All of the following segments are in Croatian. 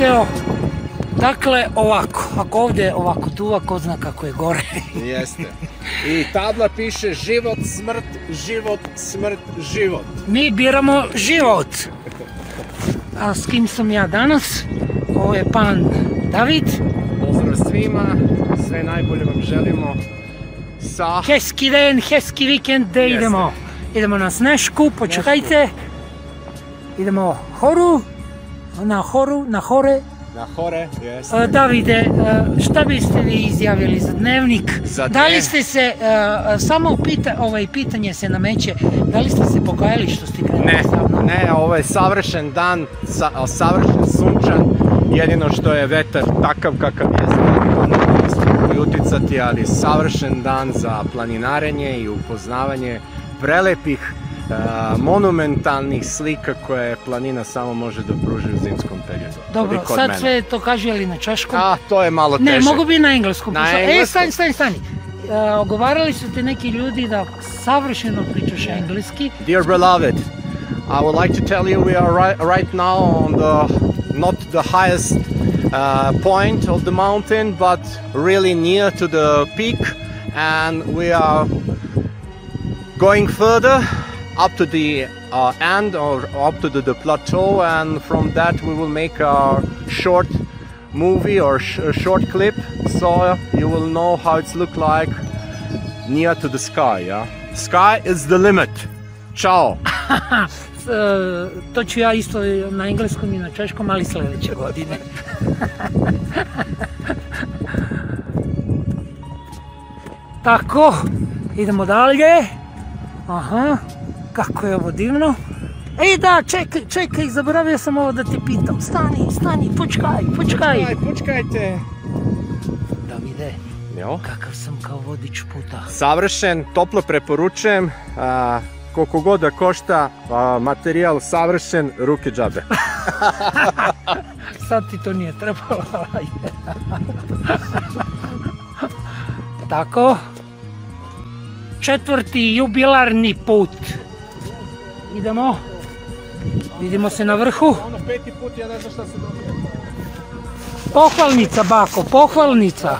video. Dakle, ovako, ako ovdje je ovako tu, ko zna kako je gore. Jeste. I tabla piše život, smrt, život, smrt, život. Mi biramo život. A s kim sam ja danas? Ovo je pan David. Pozdrav svima, sve najbolje vam želimo sa... Heski den, heski vikend, gdje idemo? Idemo na Snešku, počekajte. Idemo na hore. Na hore, jeste. Davide, šta biste vi izjavili za dnevnik? Da li ste se, samo pitanje se nameće, da li ste se pokajali što ste krenuli sa mnom? Ne, ovo je savršen dan, savršen sunčan, jedino što je vetar takav kakav je, to ne može uticati, ali savršen dan za planinarenje i upoznavanje prelepih monumentalnih slika koje planina samo može da pruži u zimskom periodu. Dobro, sad sve to kaže li na češkom? A, to je malo teže. Ne, mogu bi na engleskom. Stani. Ogovarali su te neki ljudi da savršeno pričaš engleski. Dear beloved, I would like to tell you we are right now on not the highest point of the mountain, but really near to the peak, and we are going further up to the end or up to the plateau, and from that we will make a short movie or a short clip, so you will know how it's look like near to the sky. Yeah, sky is the limit. Ciao. To ću ja isto na engleskom i na češkom, ali sljedeće godine. Tako, idemo dalje. Aha, kako je ovo divno. Ej da, čekaj, zaboravio sam ovo da ti pitam. Stani, počkaj. Počkajte. Davide, kakav sam kao vodič puta. Savršen, toplo preporučujem. Koliko god da košta, materijal savršen, ruke džabe. Sad ti to nije trebalo. Tako. 4. jubilarni put. Idemo. Vidimo se na vrhu. Ono 5. put, ja ne znam šta se događa. Pohvalnica, bako, pohvalnica.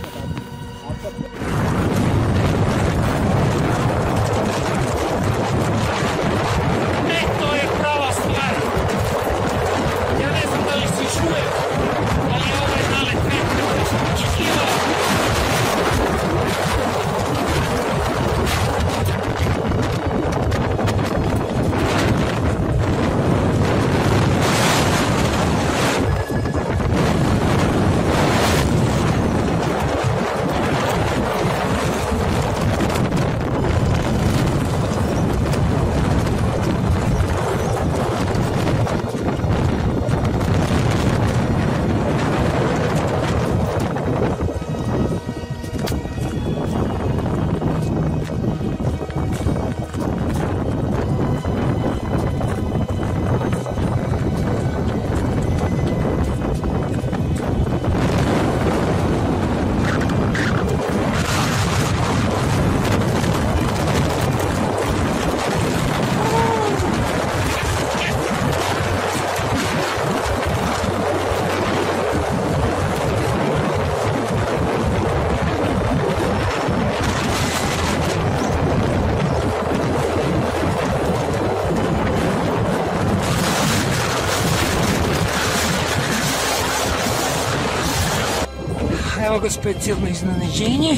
Evo ga specijalno iznenađenje.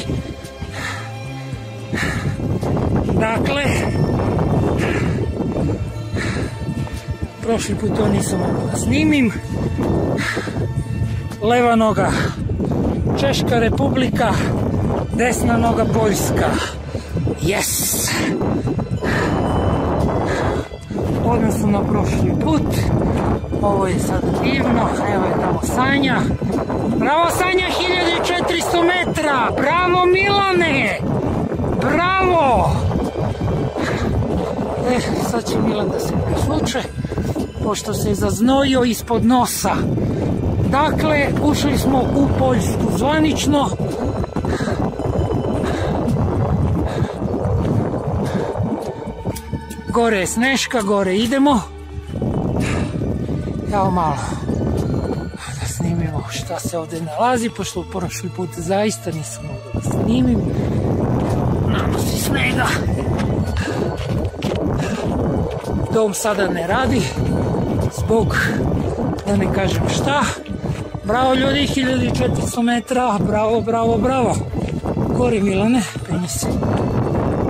Dakle, prošli put to nisam mogao da snimim. Leva noga Češka Republika, desna noga Poljska. Yes! Odnosno na prošli put. Ovo je sad divno, evo je tamo Sanja. Bravo Sanja, 1400 metra! Bravo Milane! Bravo! Sad će Milan da se presluče, pošto se je zaznojio ispod nosa. Dakle, ušli smo u Poljsku zvanično. Gore je Sneška, gore idemo. Evo malo da šta se ovdje nalazi, pošto prošli put zaista nisam mogao da snimim. Nanosi snega. Dom sada ne radi, zbog, da ne kažem šta. Bravo ljudi, 1400 metra, bravo, bravo, bravo. Gori Milane, penji se.